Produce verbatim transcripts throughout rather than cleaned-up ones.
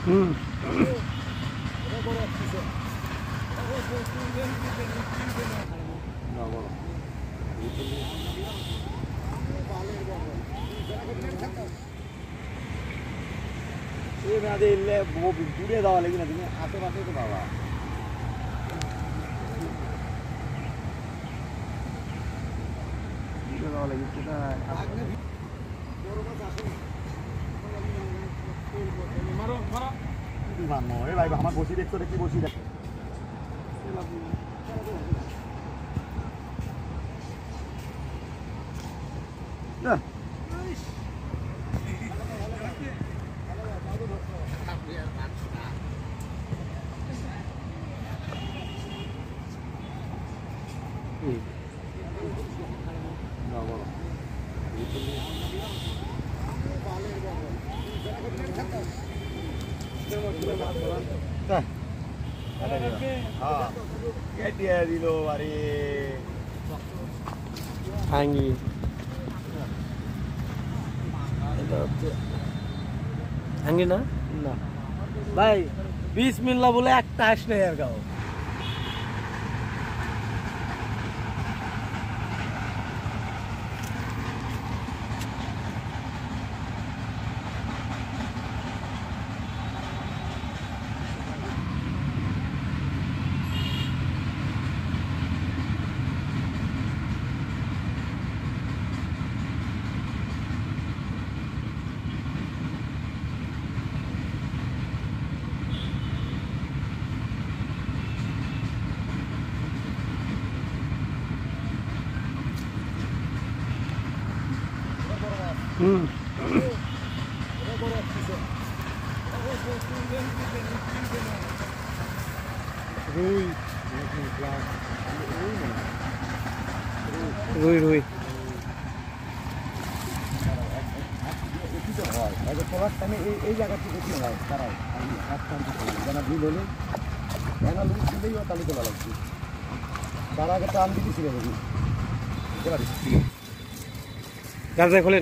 হুম দূরে যাওয়া লাগি না তুমি আশেপাশে তো বাবা দূরে যাওয়া লাগি সেটা ভাই আমার বসি দেখছো দেখি বসি দেখ Anggi. Anggi na? Na. Bhai, Bismillah bole ekta আসলে এর গাও। হুম রুই রুই রুই এই জায়গা থেকে কি হয় তারাই জানা ভুল হলে জানা লুক দিলেই তালি তোলা লাগছে তার আগে টান দিতেছিল বুঝি দরজা খোলেন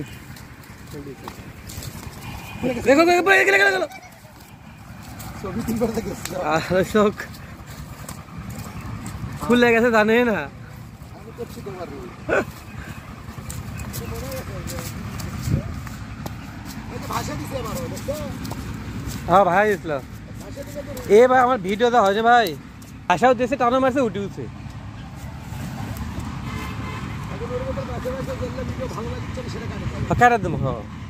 দেখো দেখো গেলে গেলে গেল ছবি তুলবার থেকে আর শোক খুলে গেছে জানে না আমি করছি তোমার ভাষা দিছে আমারও দেখছো হ্যাঁ ভাই ইসলাম এ ভাই আমার ভিডিওটা হয়েছে ভাই আশাও দেশে টানা মারছে উঠে উঠছে কাটা দেবো হ্যাঁ